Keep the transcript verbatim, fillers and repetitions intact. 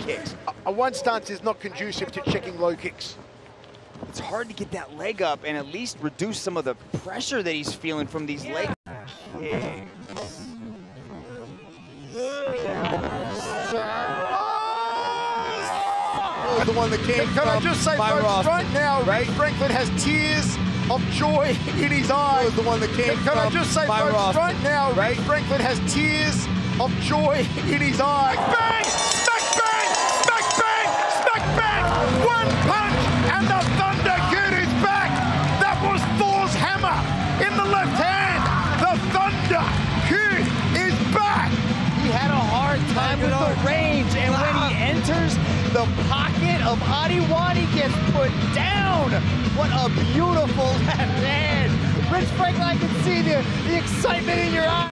kicks. A one stance is not conducive to checking low kicks. It's hard to get that leg up and at least reduce some of the pressure that he's feeling from these leg kicks. The one that came Can I just say, folks, right now, right? Franklin has tears of joy in his eyes. The one that came Can I just say, folks, right now, right? Franklin has tears of joy in his eyes. Bang! Smack bang! Smack bang! Smack bang! One punch and the Thunder Kid is back! That was Thor's hammer in the left hand. The Thunder Kid is back! He had a hard time with the range, and when he enters the pocket of Adiwang, he gets put down. What a beautiful left hand. Rich Franklin, I can see the, the excitement in your eyes.